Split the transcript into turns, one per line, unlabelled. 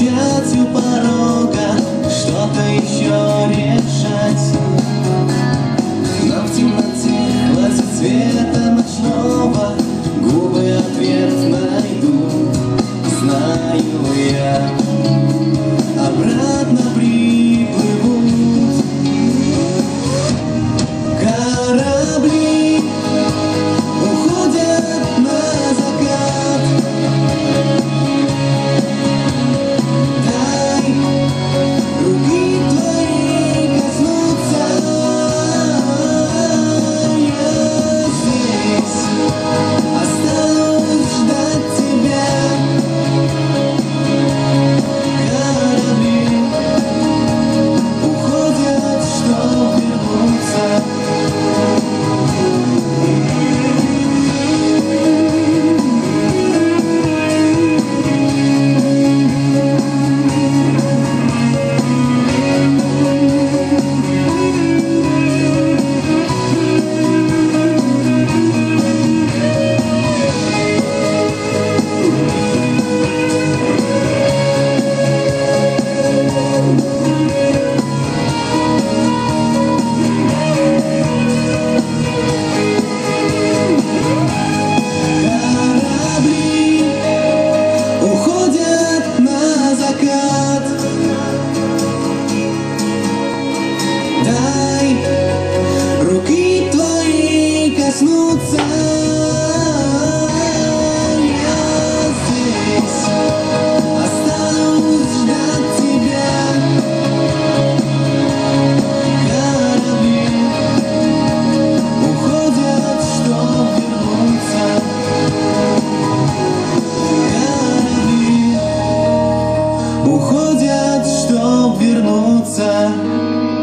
молчать у порога, что-то еще решать. Но в темноте хватит света ночного, губы ответ найдут, знаю я. Обратно приплывут корабли, уходят на закат. Дай руки твои коснуться. Я здесь останусь ждать тебя. Корабли уходят, чтоб вернуться. Уходят, чтоб вернуться.